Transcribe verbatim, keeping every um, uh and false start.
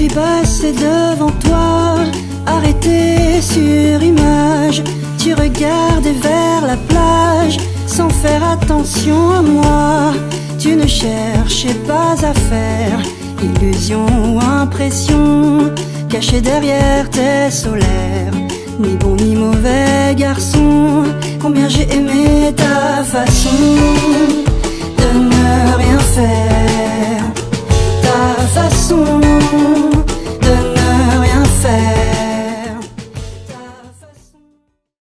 passais devant toi, arrêté sur image. Tu regardais vers la plage sans faire attention à moi. Tu ne cherchais pas à faire illusion ou impression, caché derrière tes solaires. Ni bon ni mauvais garçon, combien j'ai aimé ta façon de ne rien faire. Ta façon